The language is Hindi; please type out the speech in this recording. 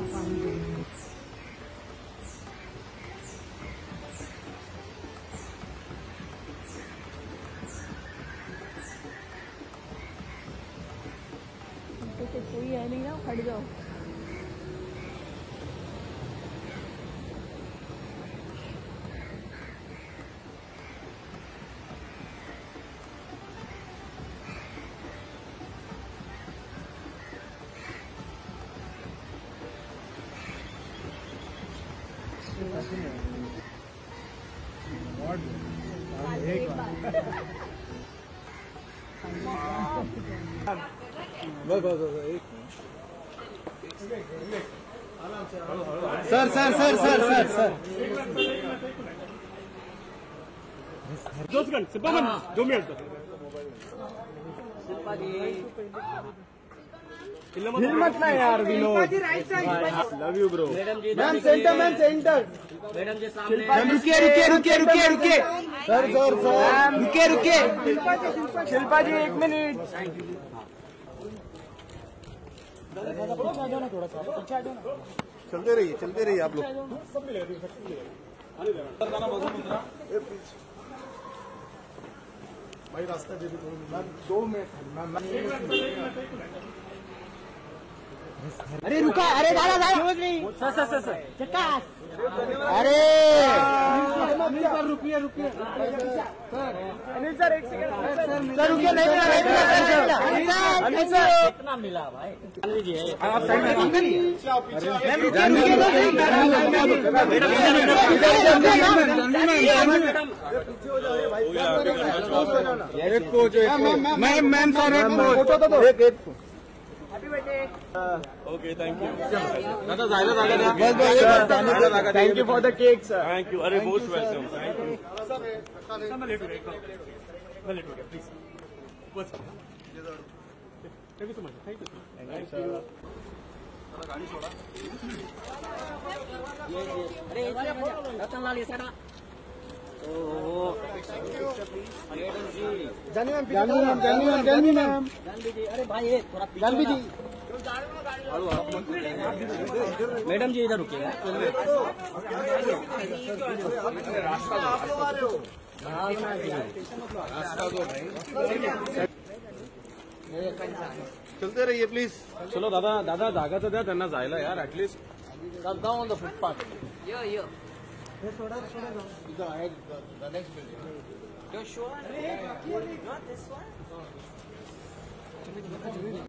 तो कोई है नहीं ना, फट जाओ। Sir sir sir sir sir sir 2 second सिर्फ 2 मिनट हिम्मत ना यार Vinod love you bro ma'am centre ma'am रुकिए रुकिए रुकिए रुकिए रुकिए सर सर सर रुकिए रुकिए शिल्पा जी 1 मिनट चलते रहिए आप लोग भाई रास्ता दे दो 2 मिनट अरे रुका अरे दादा सर चक्कास अरे रुकिए अनिल सर 1 सेकंड सर रुकिए नहीं अनिल सर कितना मिला भाई आप साइड में मैम सर फोटो तो दो ओके थैंक यू दादा जायला thank you for the cake sir thank you अरे मोस्ट वेलकम थैंक यू मैं लेट हो गया प्लीज बस thank you so much thank you गाड़ी छोड़ा अरे रतन लाल ये साइड ओहो जानवी मैम अरे भाई थोड़ा जानवी जी मैडम जी इधर रुकिएगा चलते रहिए प्लीज चलो दादा जागा तर द्या त्यांना जायला यार at least down on the footpath यो थोड़ा the next building. You're sure? Not this one?